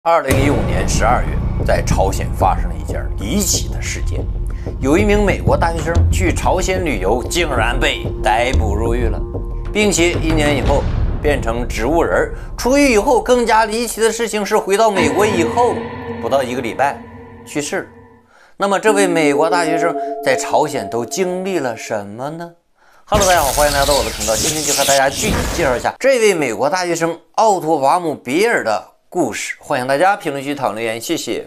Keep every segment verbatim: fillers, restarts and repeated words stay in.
二零一五年十二月，在朝鲜发生了一件离奇的事件，有一名美国大学生去朝鲜旅游，竟然被逮捕入狱了，并且一年以后变成植物人。出狱以后，更加离奇的事情是，回到美国以后不到一个礼拜去世了。那么，这位美国大学生在朝鲜都经历了什么呢？Hello， 大家好，欢迎来到我的频道。今天就和大家具体介绍一下这位美国大学生奥托瓦姆比尔的故事。欢迎大家评论区讨论留言，谢谢。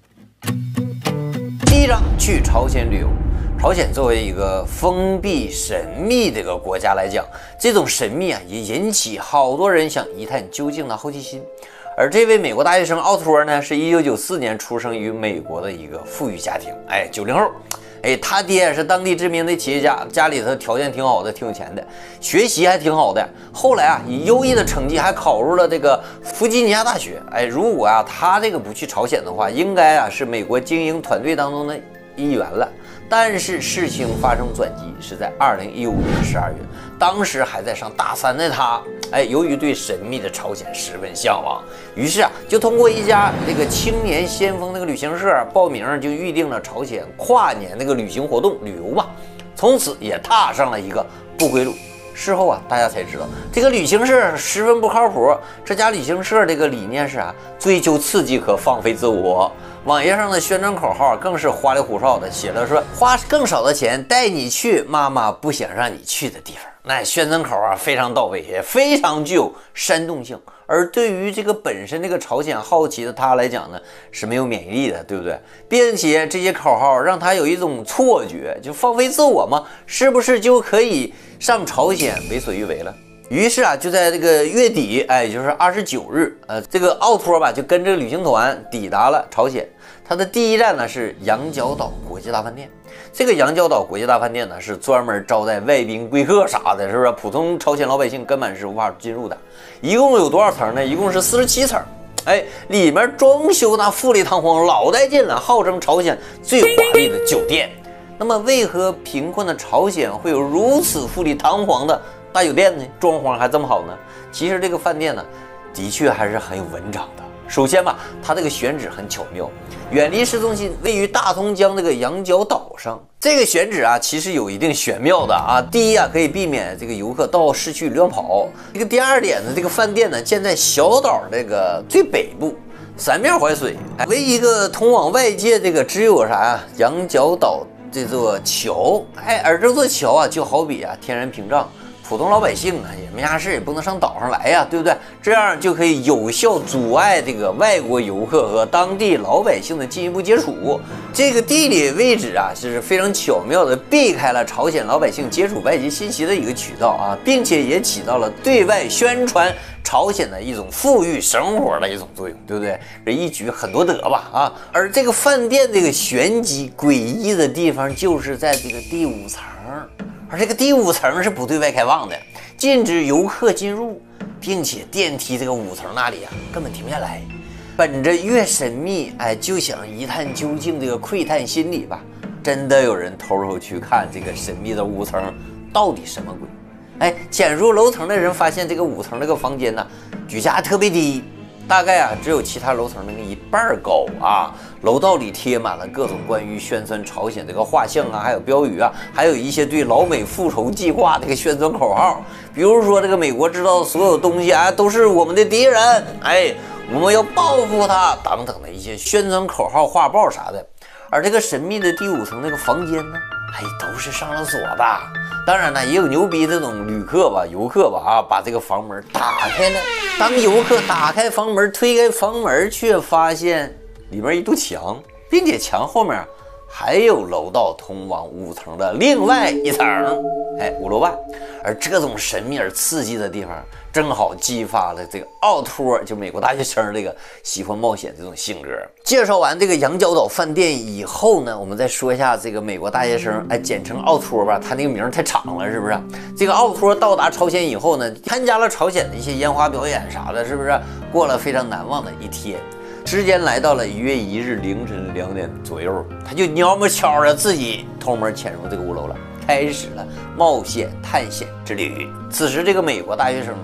第一章，去朝鲜旅游。朝鲜作为一个封闭神秘的一个国家来讲，这种神秘啊，也引起好多人想一探究竟的好奇心。而这位美国大学生奥托呢，是一九九四年出生于美国的一个富裕家庭，哎，九零后。哎，他爹是当地知名的企业家，家里头条件挺好的，挺有钱的，学习还挺好的。后来啊，以优异的成绩还考入了这个弗吉尼亚大学。哎，如果啊他这个不去朝鲜的话，应该啊是美国精英团队当中的一员了。但是事情发生转机是在二零一五年十二月，当时还在上大三的他，哎，由于对神秘的朝鲜十分向往，于是啊，就通过一家这个青年先锋那个旅行社报名，就预定了朝鲜跨年那个旅行活动旅游吧，从此也踏上了一个不归路。事后啊，大家才知道这个旅行社十分不靠谱。这家旅行社这个理念是啊，追求刺激和放飞自我。网页上的宣传口号更是花里胡哨的，写了说花更少的钱带你去妈妈不想让你去的地方。那宣传口啊非常到位，也非常具有煽动性。而对于这个本身这个朝鲜好奇的他来讲呢，是没有免疫力的，对不对？并且这些口号让他有一种错觉，就放飞自我嘛，是不是就可以上朝鲜为所欲为了？于是啊，就在这个月底，哎，就是二十九日，呃，这个奥托吧就跟这个旅行团抵达了朝鲜。他的第一站呢是羊角岛国际大饭店。这个羊角岛国际大饭店呢是专门招待外宾贵客啥的，是不是？普通朝鲜老百姓根本是无法进入的。一共有多少层呢？一共是四十七层。哎，里面装修那富丽堂皇，老带劲了，号称朝鲜最华丽的酒店。那么，为何贫困的朝鲜会有如此富丽堂皇的大酒店呢？装潢还这么好呢？其实这个饭店呢，的确还是很有文章的。首先吧，它这个选址很巧妙，远离市中心，位于大同江这个羊角岛上。这个选址啊，其实有一定玄妙的啊。第一啊，可以避免这个游客到市区乱跑。这个第二点呢，这个饭店呢建在小岛这个最北部，三面环水，唯一一个通往外界这个只有啥呀？羊角岛这座桥，哎，而这座桥啊，就好比啊天然屏障。普通老百姓啊，也没啥事，也不能上岛上来呀，对不对？这样就可以有效阻碍这个外国游客和当地老百姓的进一步接触。这个地理位置啊，是非常巧妙的避开了朝鲜老百姓接触外界信息的一个渠道啊，并且也起到了对外宣传朝鲜的一种富裕生活的一种作用，对不对？这一举很多得吧啊！而这个饭店这个玄机诡异的地方，就是在这个第五层。而这个第五层是不对外开放的，禁止游客进入，并且电梯这个五层那里啊根本停不下来。本着越神秘，哎，就想一探究竟这个窥探心理吧，真的有人偷偷去看这个神秘的五层到底什么鬼？哎，潜入楼层的人发现这个五层这个房间呢，举架特别低。大概啊，只有其他楼层那个一半高啊。楼道里贴满了各种关于宣传朝鲜这个画像啊，还有标语啊，还有一些对老美复仇计划这个宣传口号，比如说这个美国知道所有东西啊都是我们的敌人，哎，我们要报复他等等的一些宣传口号、画报啥的。而这个神秘的第五层那个房间呢，哎，都是上了锁的。当然呢，也有牛逼这种旅客吧、游客吧啊，把这个房门打开了。当游客打开房门、推开房门，却发现里面一堵墙，并且墙后面还有楼道通往五层的另外一层，哎，五楼半。而这种神秘而刺激的地方，正好激发了这个奥托，就美国大学生这个喜欢冒险这种性格。介绍完这个羊角岛饭店以后呢，我们再说一下这个美国大学生，哎，简称奥托吧，他那个名太长了，是不是？这个奥托到达朝鲜以后呢，参加了朝鲜的一些烟花表演啥的，是不是？过了非常难忘的一天。时间来到了一月一日凌晨两点左右，他就悄么悄的自己偷摸潜入这个五楼了，开始了冒险探险之旅。此时，这个美国大学生啊，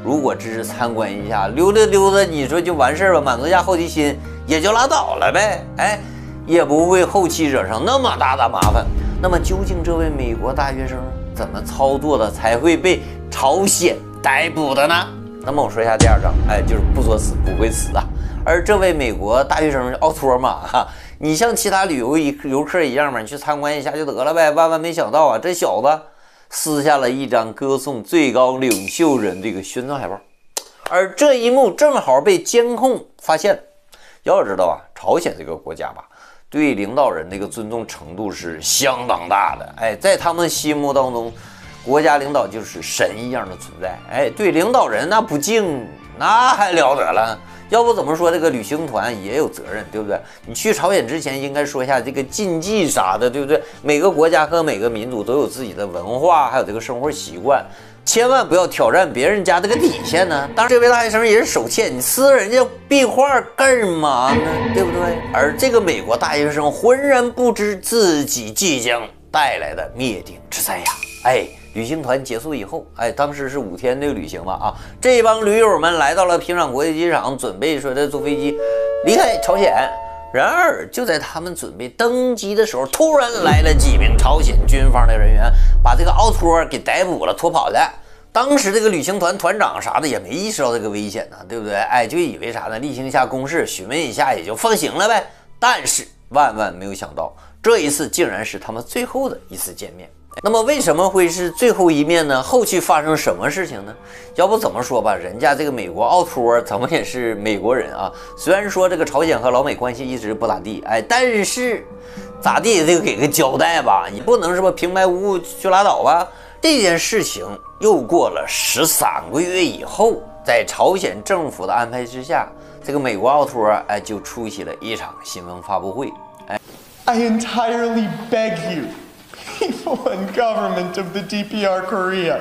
如果只是参观一下，溜达溜达，你说就完事儿了，满足一下好奇心也就拉倒了呗，哎，也不会后期惹上那么大的麻烦。那么究竟这位美国大学生怎么操作的才会被朝鲜逮捕的呢？那么我说一下第二章，哎，就是不作死不会死啊。而这位美国大学生奥托嘛，哈，你像其他旅游游客一样嘛，你去参观一下就得了呗。万万没想到啊，这小子撕下了一张歌颂最高领袖人这个宣传海报，而这一幕正好被监控发现了。要知道啊，朝鲜这个国家吧，对领导人这个尊重程度是相当大的。哎，在他们心目当中，国家领导就是神一样的存在。哎，对领导人那不敬，那还了得了？要不怎么说这个旅行团也有责任，对不对？你去朝鲜之前应该说一下这个禁忌啥的，对不对？每个国家和每个民族都有自己的文化，还有这个生活习惯，千万不要挑战别人家这个底线呢。当然，这位大学生也是手欠，你撕人家壁画干嘛呢？对不对？而这个美国大学生浑然不知自己即将带来的灭顶之灾呀！哎。旅行团结束以后，哎，当时是五天这个旅行嘛，啊，这帮驴友们来到了平壤国际机场，准备说的坐飞机离开朝鲜。然而，就在他们准备登机的时候，突然来了几名朝鲜军方的人员，把这个奥托给逮捕了，脱跑的。当时这个旅行团团长啥的也没意识到这个危险呢，对不对？哎，就以为啥呢？例行一下公事，询问一下也就放行了呗。但是万万没有想到，这一次竟然是他们最后的一次见面。那么为什么会是最后一面呢？后续发生什么事情呢？要不怎么说吧，人家这个美国奥托咱们也是美国人啊。虽然说这个朝鲜和老美关系一直不咋地，哎，但是咋地也得给个交代吧，你不能是吧平白无故就拉倒吧。这件事情又过了十三个月以后，在朝鲜政府的安排之下，这个美国奥托哎就出席了一场新闻发布会。哎 I entirely beg you.People and government of the D P R Korea,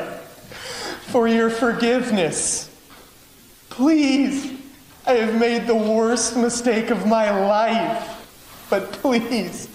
for your forgiveness. Please, I have made the worst mistake of my life, but please,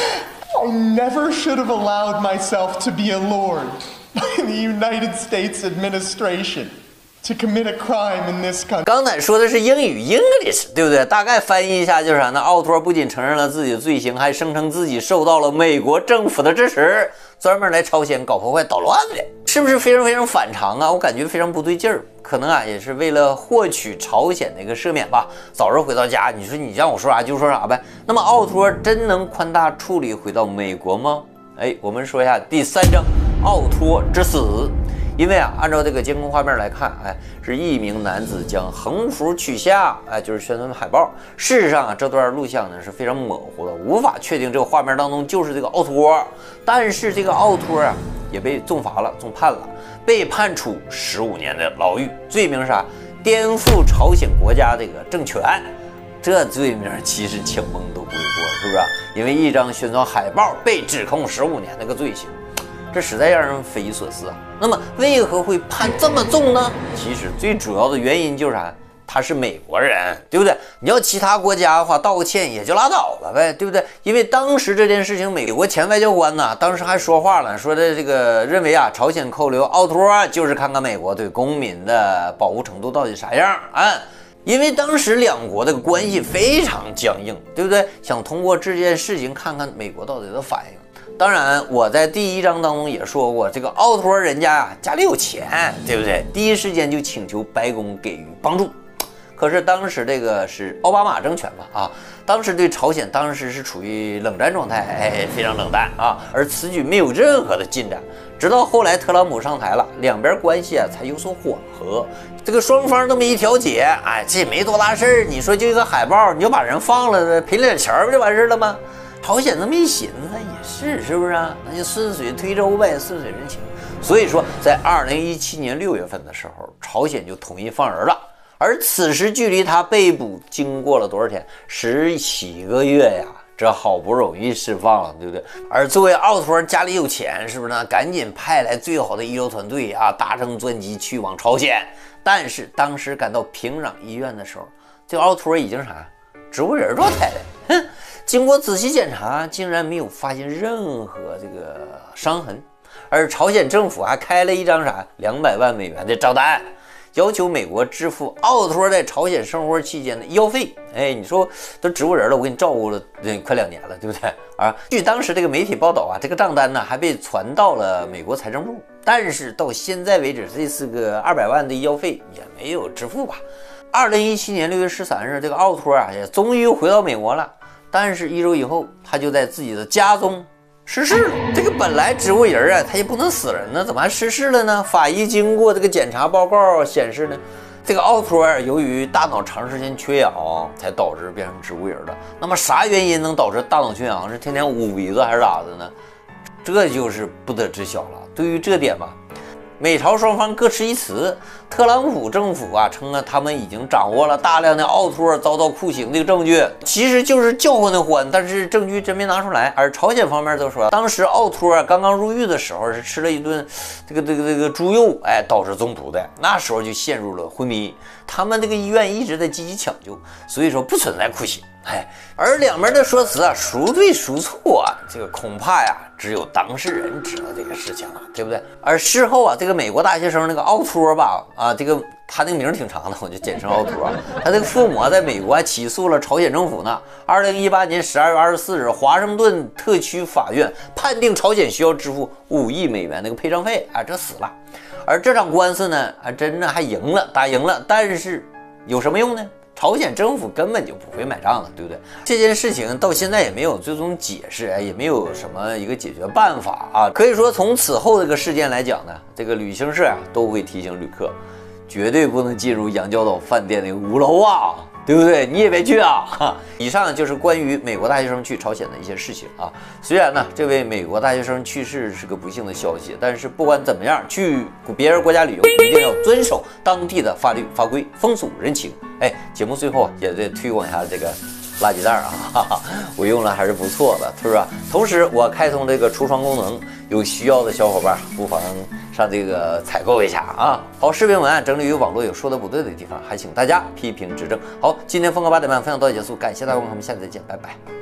I never should have allowed myself to be allured by the United States administration.To commit a crime in this country. 刚才说的是英语 English， 对不对？大概翻译一下就是啥呢？奥托不仅承认了自己的罪行，还声称自己受到了美国政府的支持，专门来朝鲜搞破坏捣乱的，是不是非常非常反常啊？我感觉非常不对劲儿。可能啊，也是为了获取朝鲜的一个赦免吧，早日回到家。你说你让我说啥就说啥呗。那么奥托真能宽大处理回到美国吗？哎，我们说一下第三章，奥托之死。因为啊，按照这个监控画面来看，哎，是一名男子将横幅取下，哎，就是宣传海报。事实上啊，这段录像呢是非常模糊的，无法确定这个画面当中就是这个奥托。但是这个奥托啊，也被重罚了，重判了，被判处十五年的牢狱，罪名啥？颠覆朝鲜国家这个政权。这罪名其实请蒙都不会过，是不是？因为一张宣传海报被指控十五年那个罪行。这实在让人匪夷所思啊！那么为何会判这么重呢？其实最主要的原因就是啥？他是美国人，对不对？你要其他国家的话，道个歉也就拉倒了呗，对不对？因为当时这件事情，美国前外交官呢，当时还说话了，说的这个认为啊，朝鲜扣留奥托就是看看美国对公民的保护程度到底啥样啊。因为当时两国的关系非常僵硬，对不对？想通过这件事情看看美国到底的反应。当然，我在第一章当中也说过，这个奥托人家呀家里有钱，对不对？第一时间就请求白宫给予帮助。可是当时这个是奥巴马政权嘛，啊，当时对朝鲜当时是处于冷战状态，哎，非常冷淡啊，而此举没有任何的进展。直到后来特朗普上台了，两边关系啊才有所缓和。这个双方这么一调解，哎，这没多大事儿。你说就一个海报，你就把人放了，赔了点钱不就完事了吗？朝鲜那么一寻思也是，是不是啊？那就顺水推舟呗，顺水人情。所以说，在二零一七年六月份的时候，朝鲜就同意放人了。而此时距离他被捕经过了多少天？十七个月呀！这好不容易释放了，对不对？而作为奥托家里有钱，是不是呢？赶紧派来最好的医疗团队啊，搭乘专机去往朝鲜。但是当时赶到平壤医院的时候，这个奥托已经啥植物人状态了。哼！经过仔细检查，竟然没有发现任何这个伤痕，而朝鲜政府还开了一张啥两百万美元的账单， 要求美国支付奥托在朝鲜生活期间的医药费。哎，你说都植物人了，我给你照顾了快两年了，对不对啊？据当时这个媒体报道啊，这个账单呢还被传到了美国财政部，但是到现在为止，这是个二百万的医药费也没有支付吧。二零一七年六月十三日，这个奥托啊也终于回到美国了，但是一周以后，他就在自己的家中逝世了。这个本来植物人啊，他也不能死人呢，怎么还逝世了呢？法医经过这个检查报告显示呢，这个奥托由于大脑长时间缺氧，才导致变成植物人的。那么啥原因能导致大脑缺氧？是天天捂鼻子还是咋的呢？这就是不得知晓了。对于这点吧，美朝双方各持一词。特朗普政府啊称啊，他们已经掌握了大量的奥托遭到酷刑的证据，其实就是叫唤的欢，但是证据真没拿出来。而朝鲜方面都说，当时奥托刚刚入狱的时候是吃了一顿这个这个这个猪肉，哎，导致中毒的，那时候就陷入了昏迷。他们这个医院一直在积极抢救，所以说不存在酷刑。哎，而两边的说辞啊，孰对孰错啊，这个恐怕呀，只有当事人知道这个事情了，对不对？而事后啊，这个美国大学生那个奥托吧，啊，这个他那个名挺长的，我就简称奥托。他这个父母啊，在美国还起诉了朝鲜政府呢。二零一八年十二月二十四日，华盛顿特区法院判定朝鲜需要支付五亿美元那个赔偿费，啊，这死了。而这场官司呢，还真的还赢了，打赢了，但是有什么用呢？朝鲜政府根本就不会买账的，对不对？这件事情到现在也没有最终解释，也没有什么一个解决办法啊。可以说，从此后这个事件来讲呢，这个旅行社啊都会提醒旅客，绝对不能进入洋交岛饭店的五楼啊，对不对？你也别去啊！哈，以上就是关于美国大学生去朝鲜的一些事情啊。虽然呢，这位美国大学生去世是个不幸的消息，但是不管怎么样，去别人国家旅游一定要遵守当地的法律法规、风俗人情。哎，节目最后也得推广一下这个垃圾袋啊，哈哈，我用了还是不错的，是吧？同时我开通这个橱窗功能，有需要的小伙伴不妨上这个采购一下啊。好，视频文案整理与网络有说的不对的地方，还请大家批评指正。好，今天风格八点半分享到此结束，感谢大家观看，我们下次再见，拜拜。